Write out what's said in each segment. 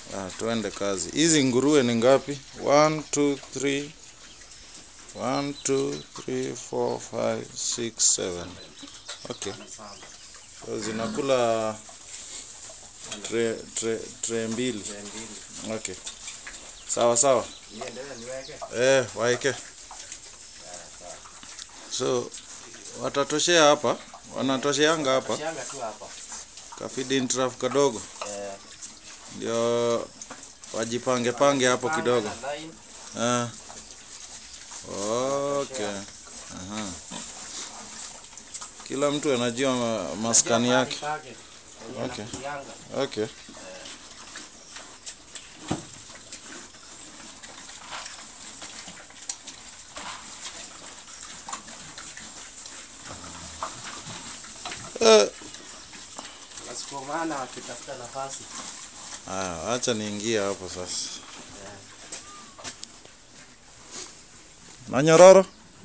Tuende kazi. Hizi nguruwe ni ngapi? 1 2 3 1 2 3 4 5 6 7. Okay. So zinakula tray mbili. Okay. Sawa sawa. Waeke. So watatoshea hapa, wanatosheanga hapa. Kafeeding trough kadogo. Ndio wajipange hapo kidogo. Okay. Kila mtu anajua maskani yake. Okay. Maana wakitafuta nafasi. Acha niingie hapo sasa. Na nyororo?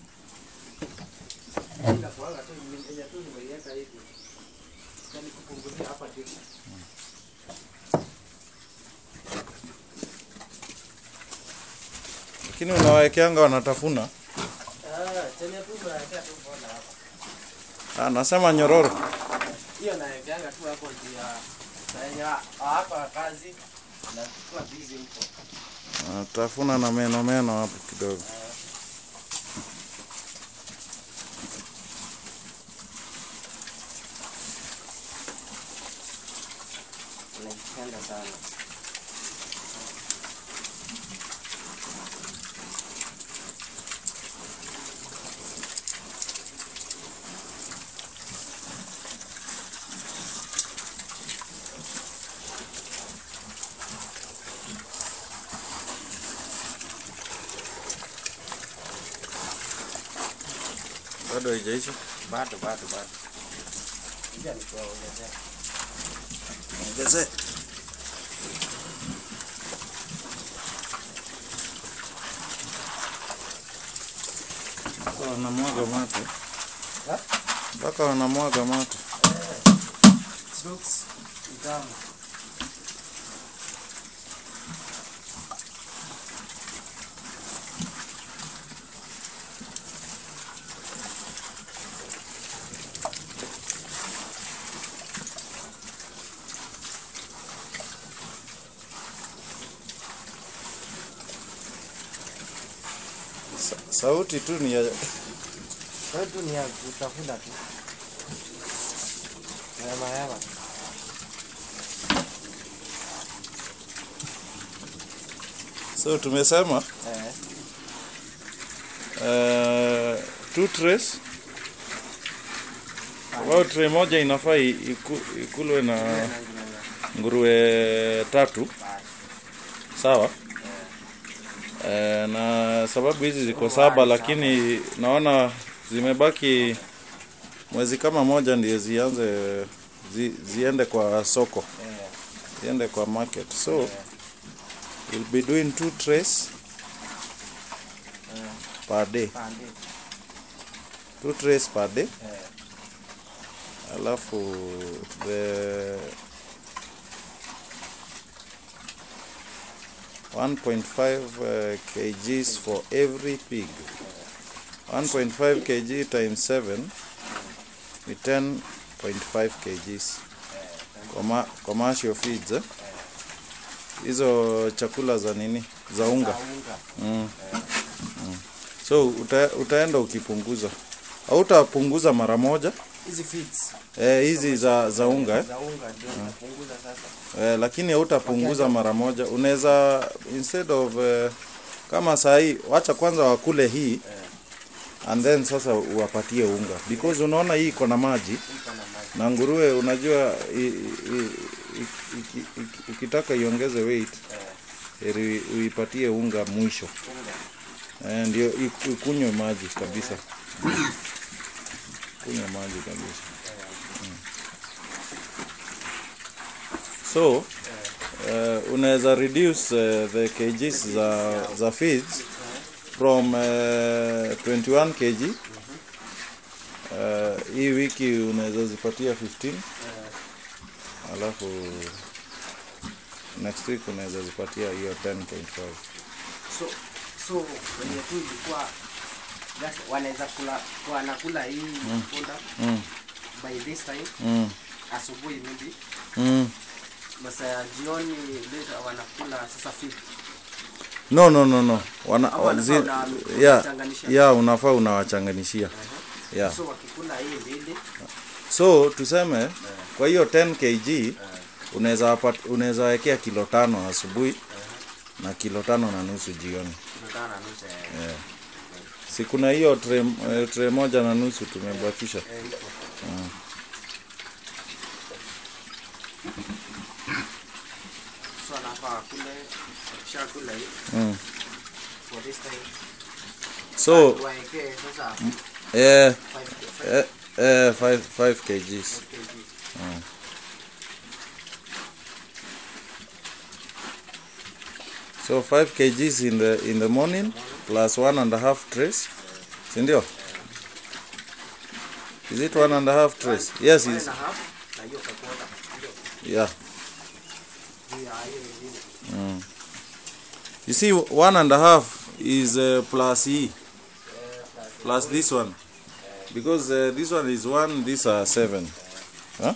Lakini unawaekeanga wanatafuna? Chenye tu unawekea tu bona hapa. Nasema nyororo. Hiyo naekeanga tu hapo ndio ya hapa kazi na kwa busy huko. Tafuna na meno hapo kidogo. Naipenda sana. Bado haijaisha? Bado. Ndio nikuongezea. Ongezea. Wanamwaga mate. Mpaka wanamwaga mate. Looks down. Sauti tu ni ya kutafuna tu. Hema. So tumesema 2 trays. Tray moja inafaa ikulwe na nguruwe 3. Sawa? Na sababu hizi ziko 7 lakini naona zimebaki mwezi kama moja ndio ziende kwa soko. Ziende kwa market. So we'll be doing 2 trays per day. 2 trays per day. Alafu the 1.5 kgs for every pig. 1.5 kg times 7 ni 10.5 kgs. Commercial feeds. Hizo chakula za nini? Za unga. So utaenda ukipunguza. Hautapunguza mara moja. Hizi feeds. Hizi za unga. Za unga ndio unapunguza sasa. Lakini hautapunguza mara moja. Unaweza instead of kama saa hii wacha kwanza wakule hii and then sasa uwapatie unga because unaona hii iko na maji. Na nguruwe unajua ukitaka iongeze weight uipatie unga mwisho. Ndio ikunywe maji kabisa. Kunywa maji kabisa. So unaweza reduce the kgs za feeds from 21 kg. Hii wiki unaweza zipatia 15. Alafu next week unaweza zipatia hiyo 10.5. So wenye tu ilikuwa just wanaweza wanakula hii fodder by this time asubuhi maybe masaa ya jioni later wanakula sasa feed. No. Unafaa unawachanganishia. Yeah. So wakikula hii mbili. So tuseme kwa hiyo 10 kg unaweza wekea kilo 5 asubuhi na kilo 5.5 jioni. Kilo 5.5. Si kuna hiyo tray 1.5 tumebakisha. So anafaa kule shakula hii. For this time. So waeke sasa 5 kgs. So 5 kgs in the morning plus 1.5 trays. Sindio? Is it 1.5 trays? Yes, is. Yeah. You see, 1.5 is plus E, plus this one, because this one is 1, these are 7. Huh?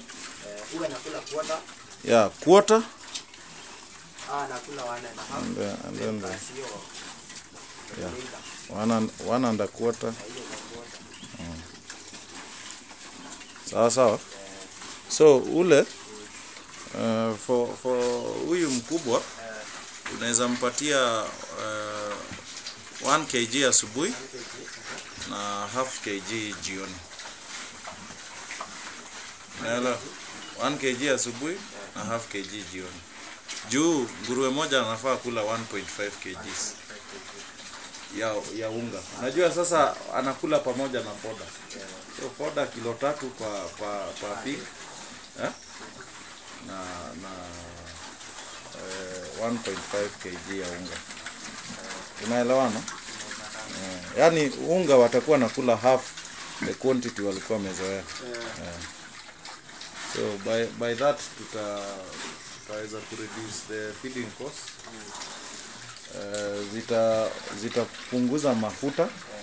Yeah, quarter. And then one and a quarter. Sawa. So ule for huyu mkubwa unaweza mpatia 1 kg asubuhi na half kg jioni. Naelewa? 1 kg asubuhi na half kg jioni. Juu nguruwe moja anafaa kula 1.5 kgs ya unga. Najua sasa anakula pamoja na fodder. So fodder kilo 3 kwa pig. Na 1.5 kg ya unga. Unaelewana? Yaani unga watakuwa nakula half the quantity walikuwa wamezoea. So by that tutaweza ku reduce the feeding cost. Zitapunguza mafuta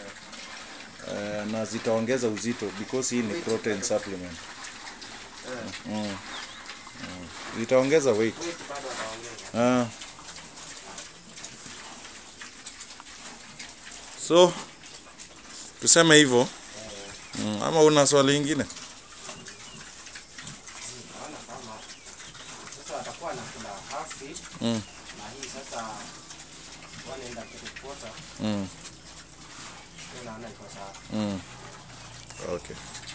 na zitaongeza uzito because hii ni protein supplement. Zitaongeza weight. So tuseme hivyo. Ama una swali lingine? Sasa atakuwa anakula half feed. Na hii sasa wanaenda quarter. Unaona iko sawa. Okay.